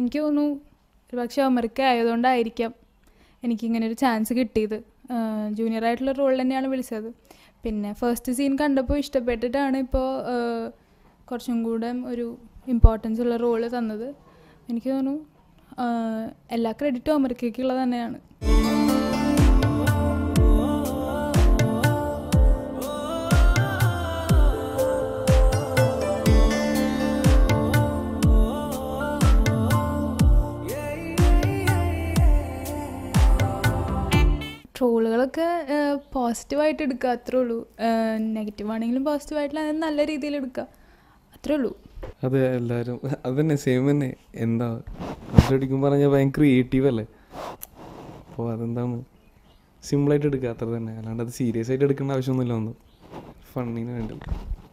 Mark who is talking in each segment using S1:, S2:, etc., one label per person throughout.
S1: എനിക്ക് തോന്നുന്നു ഒരു പക്ഷേ അമേരിക്ക ആയതുകൊണ്ടായിരിക്കാം എനിക്കിങ്ങനെ ഒരു ചാൻസ് കിട്ടിയത്. ജൂനിയറായിട്ടുള്ള റോൾ തന്നെയാണ് വിളിച്ചത്. പിന്നെ ഫസ്റ്റ് സീൻ കണ്ടപ്പോൾ ഇഷ്ടപ്പെട്ടിട്ടാണ് ഇപ്പോൾ കുറച്ചും കൂടെ ഒരു ഇമ്പോർട്ടൻസ് ഉള്ള റോള് തന്നത്. എനിക്ക് തോന്നുന്നു എല്ലാ ക്രെഡിറ്റും അമേരിക്കയ്ക്കുള്ളത് തന്നെയാണ്. ട്രോളുകളൊക്കെ പോസിറ്റീവായിട്ട് എടുക്കുക, അത്രേ ഉള്ളൂ. നെഗറ്റീവ് ആണെങ്കിലും പോസിറ്റീവായിട്ടുള്ള നല്ല രീതിയിൽ എടുക്കുക, അത്രേ ഉള്ളൂ.
S2: അതെ, എല്ലാവരും അത് തന്നെ, സെയിം തന്നെ. എന്താ ശരിക്കും പറഞ്ഞാൽ ഭയങ്കര ക്രിയേറ്റീവ് അല്ലേ, അപ്പോൾ അതെന്താണ് സിമ്പിളായിട്ട് എടുക്കുക, അത്ര തന്നെ. അല്ലാണ്ട് അത് സീരിയസ് ആയിട്ട് എടുക്കേണ്ട ആവശ്യമൊന്നുമില്ല, ഒന്നും ഫണ്ണിന് വേണ്ടി.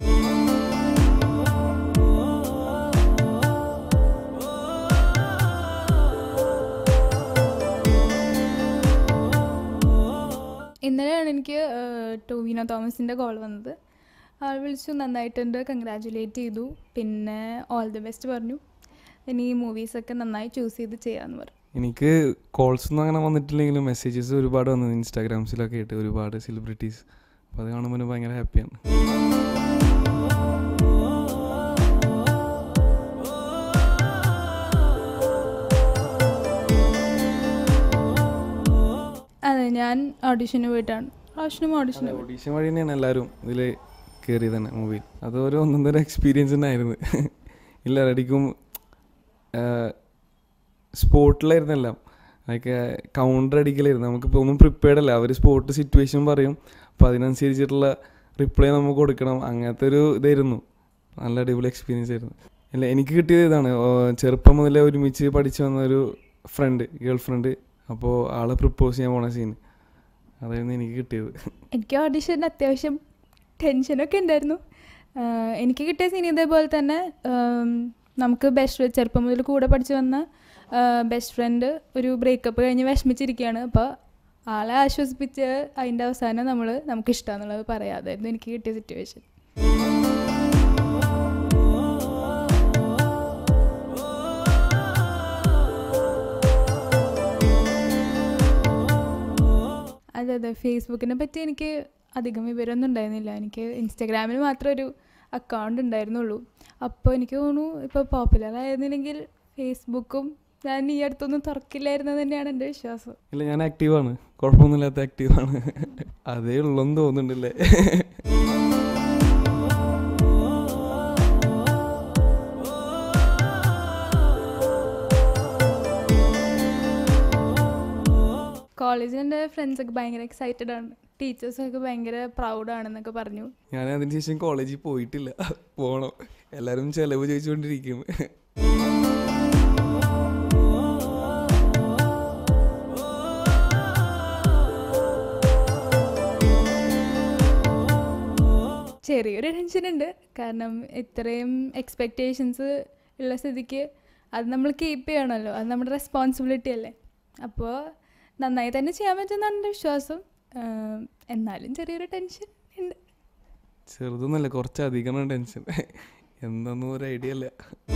S1: ഇന്നലെയാണ് എനിക്ക് ടോവിനോ തോമസിൻ്റെ കോൾ വന്നത്. ആൾ വിളിച്ചു, നന്നായിട്ടുണ്ട്, കൺഗ്രാജുലേറ്റ് ചെയ്തു, പിന്നെ ഓൾ ദി ബെസ്റ്റ് പറഞ്ഞു. ഇനി മൂവീസൊക്കെ നന്നായി ചൂസ് ചെയ്ത് ചെയ്യാമെന്ന് പറഞ്ഞു.
S2: എനിക്ക് കോൾസ് ഒന്നും അങ്ങനെ വന്നിട്ടില്ലെങ്കിലും മെസ്സേജസ് ഒരുപാട് വന്നത് ഇൻസ്റ്റാഗ്രാംസിലൊക്കെ ആയിട്ട്, ഒരുപാട് സെലിബ്രിറ്റീസ്. അപ്പോൾ അത് കാണുമ്പോൾ ഭയങ്കര ഹാപ്പിയാണ്.
S1: അതെ, ഞാൻ ഓഡിഷന് പോയിട്ടാണ്. ഓഡിഷൻ
S2: വഴി തന്നെയാണ് എല്ലാവരും ഇതിൽ കയറി തന്നെ മൂവിയിൽ. അതൊരു ഒന്നൊന്നര എക്സ്പീരിയൻസ് തന്നെ ആയിരുന്നു. ഇല്ല, റെഡിക്കും സ്പോട്ടിലായിരുന്നു എല്ലാം. അതൊക്കെ കൗണ്ടർ അടിക്കലായിരുന്നു. നമുക്കിപ്പോൾ ഒന്നും പ്രിപ്പയർഡ് അല്ല, അവർ സ്പോട്ട് സിറ്റുവേഷൻ പറയും, അപ്പോൾ അതിനനുസരിച്ചിട്ടുള്ള റിപ്ലൈ നമുക്ക് കൊടുക്കണം. അങ്ങനത്തെ ഒരു ഇതായിരുന്നു. നല്ല അടിപൊളി എക്സ്പീരിയൻസ് ആയിരുന്നു. അല്ല, എനിക്ക് കിട്ടിയത് ഇതാണ്. ചെറുപ്പം മുതലേ ഒരുമിച്ച് പഠിച്ചു വന്ന ഒരു ഗേൾ ഫ്രണ്ട്, അപ്പോൾ ആളെ പ്രപ്പോസ് ചെയ്യാൻ പോണ സീൻ, അതായിരുന്നു എനിക്ക് കിട്ടിയത്.
S1: എനിക്ക് ഓഡിഷൻ അത്യാവശ്യം ടെൻഷനൊക്കെ ഉണ്ടായിരുന്നു. എനിക്ക് കിട്ടിയ സീൻ ഇതേപോലെ തന്നെ. നമുക്ക് ചെറുപ്പം മുതൽ കൂടെ പഠിച്ചു വന്ന ബെസ്റ്റ് ഫ്രണ്ട് ഒരു ബ്രേക്കപ്പ് കഴിഞ്ഞ് വിഷമിച്ചിരിക്കുകയാണ്. അപ്പോൾ ആളെ ആശ്വസിപ്പിച്ച് അതിൻ്റെ അവസാനം നമുക്ക് ഇഷ്ടമാണെന്നുള്ളത് പറയാതായിരുന്നു എനിക്ക് കിട്ടിയ സിറ്റുവേഷൻ. അതെ, ഫേസ്ബുക്കിനെ പറ്റി എനിക്ക് അധികം വിവരമൊന്നും ഉണ്ടായിരുന്നില്ല. എനിക്ക് ഇൻസ്റ്റാഗ്രാമിൽ മാത്രം ഒരു അക്കൗണ്ട് ഉണ്ടായിരുന്നുള്ളൂ. അപ്പോൾ എനിക്ക് തോന്നുന്നു ഇപ്പോൾ പോപ്പുലർ ആയിരുന്നില്ലെങ്കിൽ ഫേസ്ബുക്കും ഞാൻ ഈ അടുത്തൊന്നും തുറക്കില്ലായിരുന്നു തന്നെയാണ് എൻ്റെ വിശ്വാസം.
S2: ഇല്ല, ഞാൻ ആക്റ്റീവാണ്, കുഴപ്പമൊന്നുമില്ലാത്ത ആക്റ്റീവാണ്. അതേ ഉള്ളെന്ന് തോന്നുന്നുണ്ടല്ലേ.
S1: കോളേജിൽ എൻ്റെ ഫ്രണ്ട്സൊക്കെ ഭയങ്കര എക്സൈറ്റഡ് ആണ്, ടീച്ചേഴ്സൊക്കെ ഭയങ്കര പ്രൗഡാണെന്നൊക്കെ പറഞ്ഞു.
S2: ഞാൻ അതിന് ശേഷം കോളേജിൽ പോയിട്ടില്ല, പോകണം. എല്ലാവരും ചിലവ് ചോദിച്ചുകൊണ്ടിരിക്കും.
S1: ചെറിയൊരു ടെൻഷനുണ്ട്, കാരണം ഇത്രയും എക്സ്പെക്റ്റേഷൻസ് ഉള്ള സ്ഥിതിക്ക് അത് നമ്മൾ കീപ്പ് ചെയ്യണമല്ലോ, അത് നമ്മുടെ റെസ്പോൺസിബിലിറ്റി അല്ലേ. അപ്പോൾ നന്നായി തന്നെ ചെയ്യാൻ പറ്റുമെന്നാണ് എൻ്റെ വിശ്വാസം. എന്നാലും ചെറിയൊരു ടെൻഷൻ ഉണ്ട്.
S2: ചെറുതൊന്നുമല്ല, കുറച്ചധികമാണ് ടെൻഷൻ. എന്തൊന്നും ഒരു ഐഡിയ അല്ല.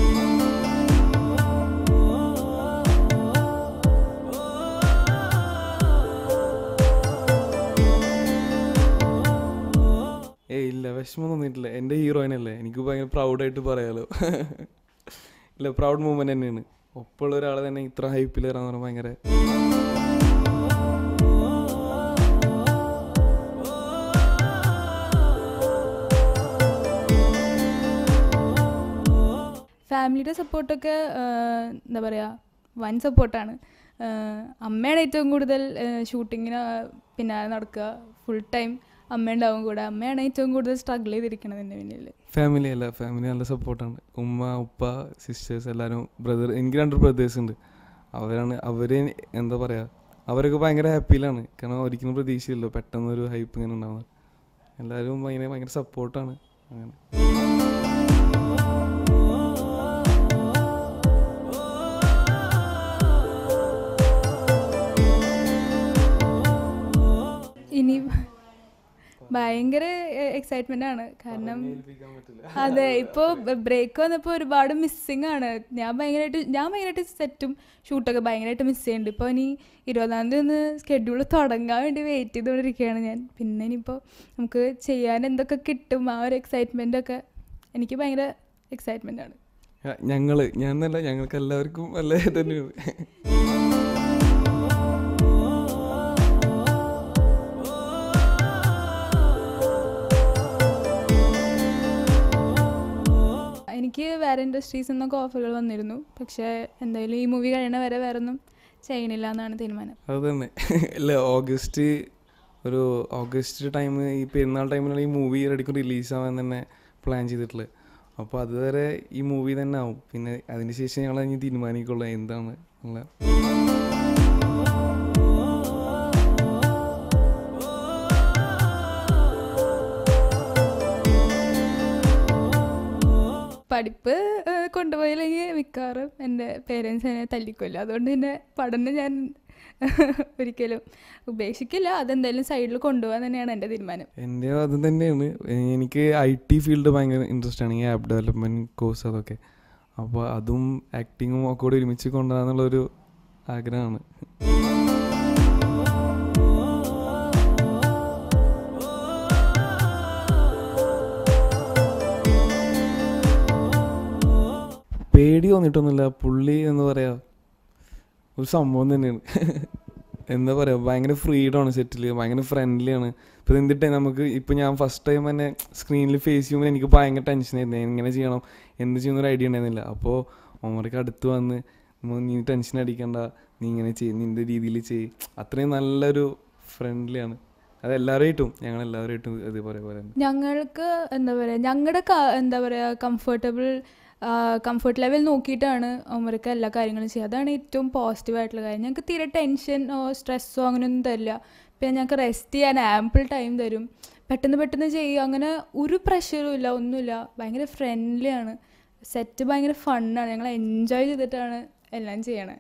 S2: ഇല്ല, വിഷമം തോന്നിയിട്ടില്ല. എൻ്റെ ഹീറോയിനല്ലേ, എനിക്ക് ഭയങ്കര പ്രൗഡായിട്ട് പറയാലോ. ഇല്ല, പ്രൗഡ് മൂമെൻ്റ് തന്നെയാണ്. ഒപ്പമുള്ള ഒരാളെ തന്നെ ഇത്ര ഹൈപ്പിൽ കയറാന്ന് പറഞ്ഞാൽ ഭയങ്കര.
S1: ഫാമിലിയുടെ സപ്പോർട്ടൊക്കെ എന്താ പറയുക, വൻ സപ്പോർട്ടാണ്. അമ്മയാണ് ഏറ്റവും കൂടുതൽ ഷൂട്ടിങ്ങിന് പിന്നാലെ നടക്കുക, ഫുൾ ടൈം അമ്മ ഉണ്ടാവും കൂടെ. അമ്മയാണ് ഏറ്റവും കൂടുതൽ സ്ട്രഗിൾ ചെയ്തിരിക്കുന്നത് എൻ്റെ പിന്നിൽ.
S2: ഫാമിലി നല്ല സപ്പോർട്ടാണ്. ഉമ്മ, ഉപ്പ, സിസ്റ്റേഴ്സ് എല്ലാവരും. എനിക്ക് 2 ബ്രദേഴ്സ് ഉണ്ട്. അവർ എന്താ പറയുക, അവരൊക്കെ ഭയങ്കര ഹാപ്പിയിലാണ്. കാരണം ഒരിക്കലും പ്രതീക്ഷയില്ലല്ലോ പെട്ടെന്നൊരു ഹൈപ്പ് ഇങ്ങനെ ഉണ്ടാവുന്നത്. എല്ലാവരും ഭയങ്കര സപ്പോർട്ടാണ്. അങ്ങനെ
S1: ഇനി ഭയങ്കര എക്സൈറ്റ്മെൻ്റ് ആണ്. കാരണം അതെ, ഇപ്പോൾ ബ്രേക്ക് വന്നപ്പോൾ ഒരുപാട് മിസ്സിങ് ആണ്. ഞാൻ ഭയങ്കരമായിട്ട് സെറ്റും ഷൂട്ടൊക്കെ ഭയങ്കരമായിട്ട് മിസ് ചെയ്യുന്നുണ്ട്. ഇപ്പോൾ ഇനി 20-ാം തീയതി ഒന്ന് സ്കെഡ്യൂൾ തുടങ്ങാൻ വേണ്ടി വെയിറ്റ് ചെയ്തുകൊണ്ടിരിക്കുകയാണ് ഞാൻ. പിന്നെ ഇനിയിപ്പോൾ നമുക്ക് ചെയ്യാൻ എന്തൊക്കെ കിട്ടും, ആ ഒരു എക്സൈറ്റ്മെൻ്റൊക്കെ എനിക്ക് ഭയങ്കര എക്സൈറ്റ്മെൻ്റ് ആണ്.
S2: ഞങ്ങൾക്ക് എല്ലാവർക്കും നല്ല തന്നെയാണ്.
S1: എനിക്ക് വേറെ ഇൻഡസ്ട്രീസിൽ നിന്നൊക്കെ ഓഫറുകൾ വന്നിരുന്നു. പക്ഷേ എന്തായാലും ഈ മൂവി കഴിയണ വരെ വേറെ ഒന്നും ചെയ്യണില്ല എന്നാണ് തീരുമാനം.
S2: അത് തന്നെ അല്ല, ഓഗസ്റ്റ് ടൈം, ഈ പെരുന്നാൾ ടൈമിലാണ് ഈ മൂവി റെഡിക്ക് റിലീസാവാൻ തന്നെ പ്ലാൻ ചെയ്തിട്ടുള്ളത്. അപ്പോൾ അതുവരെ ഈ മൂവി തന്നെ ആവും. പിന്നെ അതിന് ശേഷം ഞങ്ങൾ ഇനി തീരുമാനിക്കുള്ളൂ എന്താണ് ഉള്ള.
S1: പഠിപ്പ് കൊണ്ടുപോയില്ലെങ്കിൽ മിക്കവാറും എൻ്റെ പേരൻസ് എന്നെ തല്ലിക്കൊല്ലും. അതുകൊണ്ട് തന്നെ പഠനം ഞാൻ ഒരിക്കലും ഉപേക്ഷിക്കില്ല. അതെന്തായാലും സൈഡിൽ കൊണ്ടുപോകാൻ തന്നെയാണ് എൻ്റെ തീരുമാനം.
S2: എൻ്റെ അത് തന്നെയാണ്. എനിക്ക് IT ഫീൽഡ് ഭയങ്കര ഇൻട്രസ്റ്റ് ആണ്, ഈ ആപ്പ് ഡെവലപ്മെൻറ്റ് കോഴ്സ് അതൊക്കെ. അപ്പോൾ അതും ആക്ടിങ്ങും ഒക്കെ കൂടി ഒരുമിച്ച് കൊണ്ടുപോകാന്നുള്ളൊരു ആഗ്രഹമാണ്. പേടി തോന്നിയിട്ടൊന്നുമില്ല. പുള്ളി എന്ന് പറയാ ഒരു സംഭവം തന്നെയാണ്. എന്താ പറയുക, ഭയങ്കര ഫ്രീഡമാണ് സെറ്റിൽ, ഭയങ്കര ഫ്രണ്ട്ലിയാണ്. ഇപ്പോൾ എന്തിട്ടേ നമുക്ക് ഇപ്പോൾ ഞാൻ ഫസ്റ്റ് ടൈം തന്നെ സ്ക്രീനിൽ ഫേസ് ചെയ്യുമ്പോൾ എനിക്ക് ഭയങ്കര ടെൻഷനായിരുന്നു. എങ്ങനെ ചെയ്യണം, എന്ത് ചെയ്യുന്നൊരു ഐഡിയ ഉണ്ടായിരുന്നില്ല. അപ്പോൾ ഒമർക്ക് അടുത്ത് വന്ന് നീ ടെൻഷൻ അടിക്കണ്ട, നീ ഇങ്ങനെ ചെയ്യും, നിൻ്റെ രീതിയിൽ ചെയ്യും, അത്രയും നല്ലൊരു ഫ്രണ്ട്ലിയാണ്. അതെല്ലാവരുമായിട്ടും ഞങ്ങളെല്ലാവരുമായിട്ടും ഇതേപോലെ
S1: ഞങ്ങൾക്ക് എന്താ പറയുക കംഫർട്ട് ലെവൽ നോക്കിയിട്ടാണ് ഒമർക്ക് എല്ലാ കാര്യങ്ങളും ചെയ്യുക. അതാണ് ഏറ്റവും പോസിറ്റീവായിട്ടുള്ള കാര്യം. ഞങ്ങൾക്ക് തീരെ ടെൻഷനോ സ്ട്രെസ്സോ അങ്ങനെയൊന്നും തരില്ല. പിന്നെ ഞങ്ങൾക്ക് റെസ്റ്റ് ചെയ്യാൻ ആമ്പിൾ ടൈം തരും. പെട്ടെന്ന് ചെയ്യുക, അങ്ങനെ ഒരു പ്രഷറും ഇല്ല, ഒന്നുമില്ല. ഭയങ്കര ഫ്രണ്ട്ലിയാണ്. സെറ്റ് ഭയങ്കര ഫണ്ണാണ്. ഞങ്ങൾ എൻജോയ് ചെയ്തിട്ടാണ് എല്ലാം ചെയ്യണത്.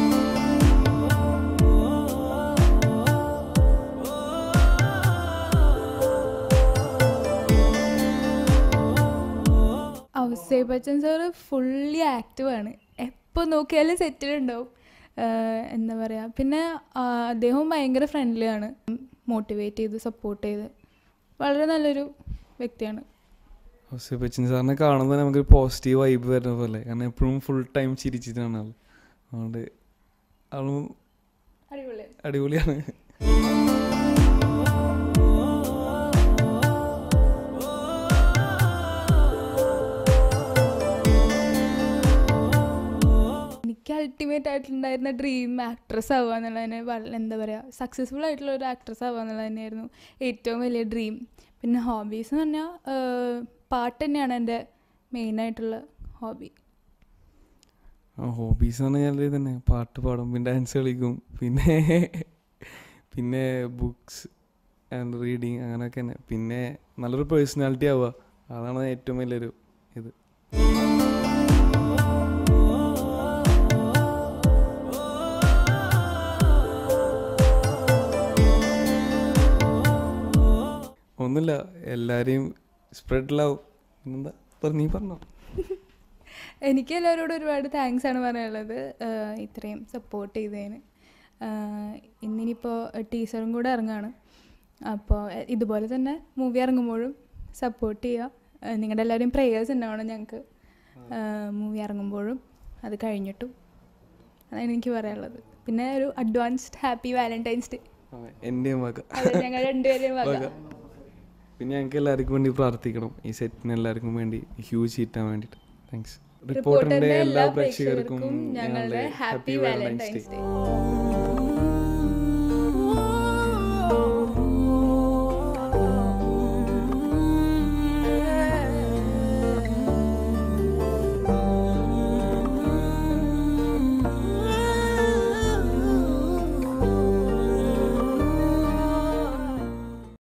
S1: ഔസേപ്പ് ബച്ചൻ സാറ് ഫുള്ളി ആക്റ്റീവാണ്. എപ്പോൾ നോക്കിയാലും സെറ്റിലുണ്ടാവും. എന്താ പറയുക, പിന്നെ അദ്ദേഹവും ഭയങ്കര ഫ്രണ്ട്ലിയാണ്. മോട്ടിവേറ്റ് ചെയ്ത് സപ്പോർട്ട് ചെയ്ത് വളരെ നല്ലൊരു വ്യക്തിയാണ്.
S2: ഔസേപ്പ് ബച്ചൻ സാറിനെ കാണുമ്പോൾ നമുക്കൊരു പോസിറ്റീവ് വൈബ് വരുന്ന പോലെ. കാരണം എപ്പോഴും ഫുൾ ടൈം ചിരിച്ചിട്ടാണ് ആൾ. അതുകൊണ്ട് ആളും അടിപൊളിയാണ്. എനിക്ക് അൾട്ടിമേറ്റ് ആയിട്ടുണ്ടായിരുന്ന ഡ്രീം ആക്ട്രസ് ആവുക എന്നുള്ളതിന് എന്താ പറയുക, സക്സസ്ഫുൾ ആയിട്ടുള്ള ഒരു ആക്ട്രസ് ആവുക എന്നുള്ളത് തന്നെയായിരുന്നു ഏറ്റവും വലിയ ഡ്രീം. പിന്നെ ഹോബീസ് എന്ന് പറഞ്ഞാൽ പാട്ട് തന്നെയാണ് എൻ്റെ മെയിനായിട്ടുള്ള ഹോബി. ഹോബീസ് എന്ന് പറഞ്ഞാൽ തന്നെ പാട്ട് പാടും, പിന്നെ ഡാൻസ് കളിക്കും, പിന്നെ ബുക്സ് ആൻഡ് റീഡിങ് അങ്ങനെയൊക്കെ തന്നെ. പിന്നെ നല്ലൊരു പേഴ്സണാലിറ്റി ആവുക, അതാണ് ഏറ്റവും വലിയൊരു ഇത്. ഒന്നുമില്ല, എല്ലാവരെയും സ്പ്രെഡ് ലവ്. എന്താ പറഞ്ഞോ.
S1: എനിക്ക് എല്ലാവരോടും ഒരുപാട് താങ്ക്സ് ആണ് പറയാനുള്ളത്, ഇത്രയും സപ്പോർട്ട് ചെയ്തതിന്. ഇന്നിപ്പോൾ ടീസറും കൂടെ ഇറങ്ങുകയാണ്. അപ്പോൾ ഇതുപോലെ തന്നെ മൂവി ഇറങ്ങുമ്പോഴും സപ്പോർട്ട് ചെയ്യുക. നിങ്ങളുടെ എല്ലാവരും പ്രേയേഴ്സ് ഉണ്ടാവണം ഞങ്ങൾക്ക് മൂവി ഇറങ്ങുമ്പോഴും അത് കഴിഞ്ഞിട്ടും. അതാണ് എനിക്ക് പറയാനുള്ളത്. പിന്നെ ഒരു അഡ്വാൻസ്ഡ് ഹാപ്പി വാലന്റൈൻസ് ഡേ
S2: എൻ്റെയും വക,
S1: ഞങ്ങൾ രണ്ടുപേരെയും വക.
S2: പിന്നെ ഞങ്ങൾക്ക് എല്ലാവർക്കും വേണ്ടി പ്രാർത്ഥിക്കണം, ഈ സെറ്റിന് എല്ലാവർക്കും വേണ്ടി ഹ്യൂജ് ഹിറ്റാൻ വേണ്ടിയിട്ട്. താങ്ക്സ്. റിപ്പോർട്ടറിൻ്റെ എല്ലാ പ്രേക്ഷകർക്കും ഞങ്ങളുടെ ഹാപ്പി വാലന്റൈൻസ് ഡേ.